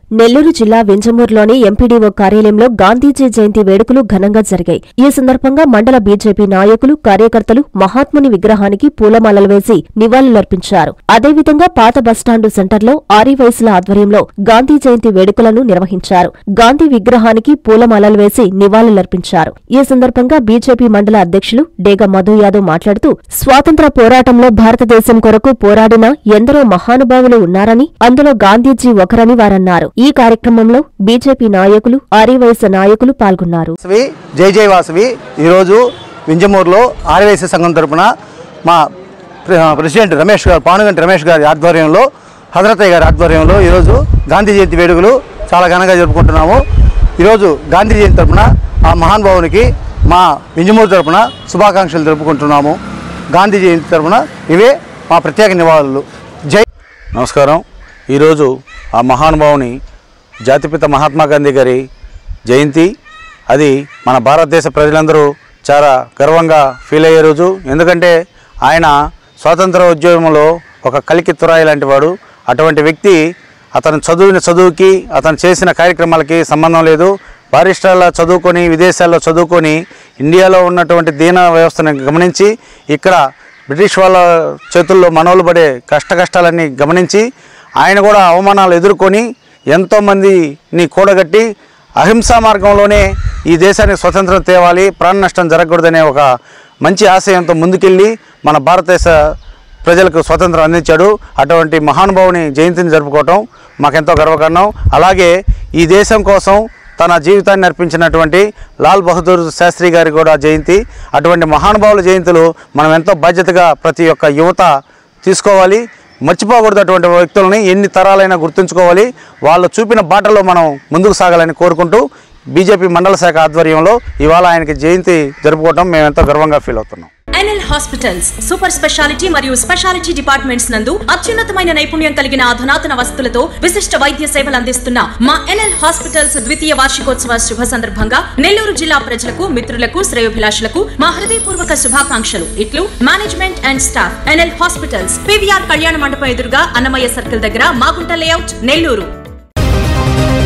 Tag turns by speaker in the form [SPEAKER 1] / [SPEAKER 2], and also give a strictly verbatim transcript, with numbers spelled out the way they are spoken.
[SPEAKER 1] నెల్లూరు జిల్లా వింజమూరులోని ఎంపీడీఓ కార్యాలయంలో గాంధీజీ జయంతి వేడుకలు ఘనంగా జరిగాయి. ఈ సందర్భంగా మండల బీజేపీ నాయకులు, కార్యకర్తలు మహాత్ముని విగ్రహానికి పూలమాలలు వేసి నివాళులర్పించారు. అదేవిధంగా పాత బస్టాండు సెంటర్లో ఆర్యవైశ్యుల ఆధ్వర్యంలో గాంధీ జయంతి వేడుకలను నిర్వహించారు. గాంధీ విగ్రహానికి పూలమాలలు వేసి నివాళులర్పించారు. ఈ సందర్భంగా బీజేపీ మండల అధ్యక్షులు డేగ మధు యాదవ్ మాట్లాడుతూ, స్వాతంత్ర పోరాటంలో భారతదేశం కొరకు పోరాడిన ఎందరో మహానుభావులు ఉన్నారని, అందులో గాంధీజీ ఒకరని వారన్నారు. ఈ కార్యక్రమంలో బీజేపీ నాయకులు, ఆర్యవైశ్య నాయకులు పాల్గొన్నారు.
[SPEAKER 2] జై జై వాసవి. ఈరోజు వింజమూరులో ఆర్యవైశ్య సంఘం తరపున మా ప్రెసిడెంట్ రమేష్ గారు, పానుగంటి రమేష్ గారి ఆధ్వర్యంలో, హజరతయ్య గారి ఆధ్వర్యంలో ఈరోజు గాంధీ జయంతి వేడుకలు చాలా ఘనంగా జరుపుకుంటున్నాము. ఈరోజు గాంధీ జయంతి తరపున ఆ మహానుభావునికి మా వింజమూరు తరపున శుభాకాంక్షలు జరుపుకుంటున్నాము. గాంధీ జయంతి తరపున ఇవే మా ప్రత్యేక నివాళులు. జై.
[SPEAKER 3] నమస్కారం. ఈరోజు ఆ మహానుభావుని జాతిపిత మహాత్మా గాంధీ గారి జయంతి. అది మన భారతదేశ ప్రజలందరూ చాలా గర్వంగా ఫీల్ అయ్యే రోజు. ఎందుకంటే ఆయన స్వాతంత్ర ఉద్యమంలో ఒక కలికి తురాయి లాంటి వాడు. అటువంటి వ్యక్తి అతను చదివిన చదువుకి, అతను చేసిన కార్యక్రమాలకి సంబంధం లేదు. బారిస్టర్లా చదువుకొని, విదేశాల్లో చదువుకొని, ఇండియాలో ఉన్నటువంటి దీన వ్యవస్థను గమనించి, ఇక్కడ బ్రిటిష్ వాళ్ళ చేతుల్లో మనోళ్ళు పడే కష్ట కష్టాలన్నీ గమనించి, ఆయన కూడా అవమానాలు ఎదుర్కొని ఎంతోమందిని కూడగట్టి అహింసా మార్గంలోనే ఈ దేశానికి స్వతంత్రం తేవాలి, ప్రాణ నష్టం జరగకూడదనే ఒక మంచి ఆశయంతో ముందుకెళ్ళి మన భారతదేశ ప్రజలకు స్వతంత్రం అందించాడు. అటువంటి మహానుభావుని జయంతిని జరుపుకోవటం మాకెంతో గర్వకారణం. అలాగే ఈ దేశం కోసం తన జీవితాన్ని అర్పించినటువంటి లాల్ బహదూర్ శాస్త్రి గారి కూడా జయంతి. అటువంటి మహానుభావుల జయంతులు మనం ఎంతో బాధ్యతగా ప్రతి ఒక్క యువత తీసుకోవాలి. మర్చిపోకూడదు. అటువంటి వ్యక్తులని ఎన్ని తరాలైనా గుర్తుంచుకోవాలి. వాళ్ళు చూపిన బాటలో మనం ముందుకు సాగాలని కోరుకుంటూ బీజేపీ మండల శాఖ ఆధ్వర్యంలో ఇవాళ ఆయనకి జయంతి జరుపుకోవడం మేము ఎంతో గర్వంగా ఫీల్ అవుతున్నాం.
[SPEAKER 4] ఎన్ఎల్ హాస్పిటల్స్ సూపర్ స్పెషాలిటీ మరియు స్పెషాలిటీ డిపార్ట్మెంట్స్ నందు అత్యున్నతమైన నైపుణ్యం కలిగిన అధునాతన వసతులతో విశిష్ట వైద్య సేవలు అందిస్తున్న మా ఎన్ఎల్ హాస్పిటల్స్ ద్వితీయ వార్షికోత్సవ శుభ సందర్భంగా నెల్లూరు జిల్లా ప్రజలకు, మిత్రులకు, శ్రేయోభిలాషులకు మా హృదయపూర్వక శుభాకాంక్షలు. ఇట్లు management and staff. NL hospitals, PVR Kalyana Mandapam ఎదురుగా, అన్నమయ్య సర్కిల్ దగ్గర, మాగుంట లేఅవుట్, నెల్లూరు.